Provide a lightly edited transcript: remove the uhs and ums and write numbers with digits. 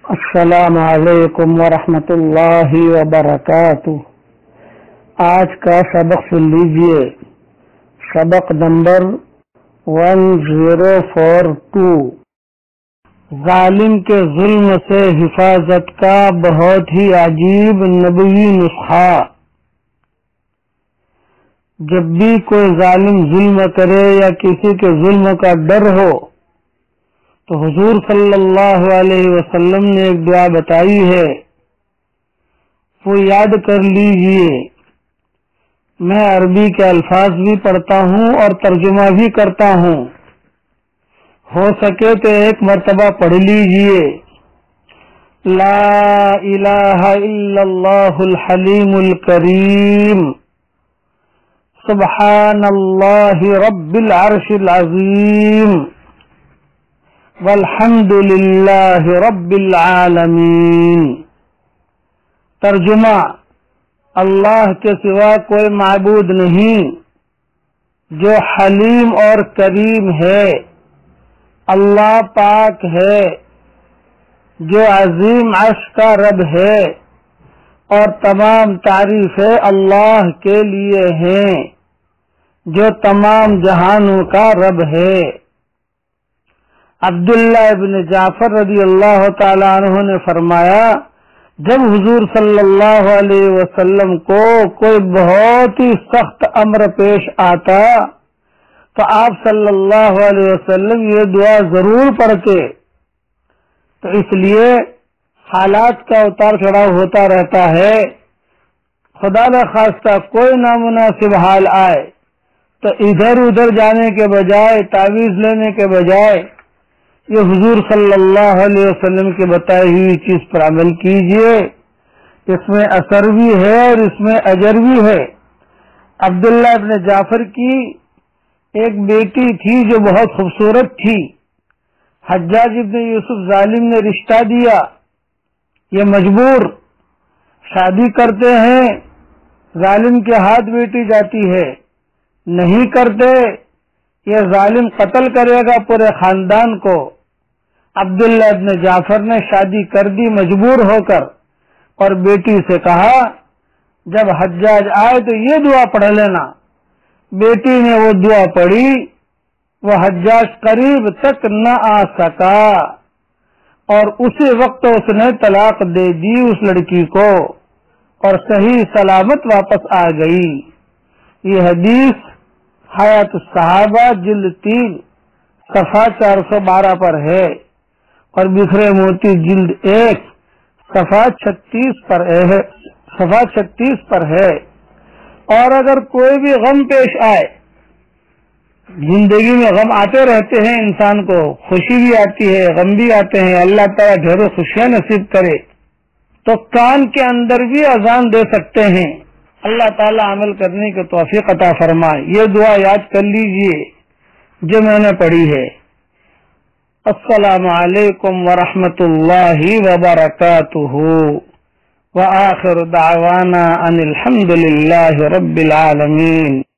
السلام علیکم ورحمۃ اللہ وبرکاتہ۔ آج کا سبق سن لیجیے، سبق نمبر 1042، ظالم کے ظلم سے حفاظت کا بہت ہی عجیب نبوی نسخہ۔ جب بھی کوئی ظالم ظلم کرے یا کسی کے ظلم کا ڈر ہو تو حضور صلی اللہ علیہ وسلم نے ایک دعا بتائی ہے، وہ یاد کر لیجئے۔ میں عربی کے الفاظ بھی پڑھتا ہوں اور ترجمہ بھی کرتا ہوں، ہو سکے تو ایک مرتبہ پڑھ لیجئے۔ لا الہ الا اللہ الحلیم الکریم، سبحان اللہ رب العرش العظیم، والحمد للہ رب العالمین۔ ترجمہ: اللہ کے سوا کوئی معبود نہیں جو حلیم اور کریم ہے، اللہ پاک ہے جو عظیم عرش کا رب ہے، اور تمام تعریفیں اللہ کے لیے ہیں جو تمام جہانوں کا رب ہے۔ عبداللہ ابن جعفر رضی اللہ تعالی عنہ نے فرمایا، جب حضور صلی اللہ علیہ وسلم کو کوئی بہت ہی سخت امر پیش آتا تو آپ صلی اللہ علیہ وسلم یہ دعا ضرور پڑھتے۔ تو اس لیے حالات کا اتار چڑھاؤ ہوتا رہتا ہے، خدا نخواستہ کوئی نامناسب حال آئے تو ادھر ادھر جانے کے بجائے، تعویذ لینے کے بجائے یہ حضور صلی اللہ علیہ وسلم کی بتائی ہوئی چیز پر عمل کیجئے، اس میں اثر بھی ہے اور اس میں اجر بھی ہے۔ عبداللہ ابن جعفر کی ایک بیٹی تھی جو بہت خوبصورت تھی، حجاج ابن یوسف ظالم نے رشتہ دیا، یہ مجبور شادی کرتے ہیں، ظالم کے ہاتھ بیٹی جاتی ہے، نہیں کرتے یہ ظالم قتل کرے گا پورے خاندان کو۔ عبداللہ ابن جعفر نے شادی کر دی مجبور ہو کر، اور بیٹی سے کہا جب حجاج آئے تو یہ دعا پڑھ لینا۔ بیٹی نے وہ دعا پڑھی، وہ حجاج قریب تک نہ آ سکا، اور اسی وقت اس نے طلاق دے دی اس لڑکی کو، اور صحیح سلامت واپس آ گئی۔ یہ حدیث حیات الصحابہ جلد 3 صفحہ 412 پر ہے، اور بکھرے موتی جلد 1 صفحہ 36 پر ہے۔ اور اگر کوئی بھی غم پیش آئے، زندگی میں غم آتے رہتے ہیں، انسان کو خوشی بھی آتی ہے، غم بھی آتے ہیں، اللہ تعالیٰ ڈھیروں خوشیاں نصیب کرے، تو کان کے اندر بھی اذان دے سکتے ہیں۔ اللہ تعالیٰ عمل کرنے کی توفیق عطا فرمائے۔ یہ دعا یاد کر لیجئے جو میں نے پڑھی ہے۔ السلام علیکم ورحمۃ اللہ وبرکاتہ، وآخر دعوانا ان الحمد للہ رب العالمین۔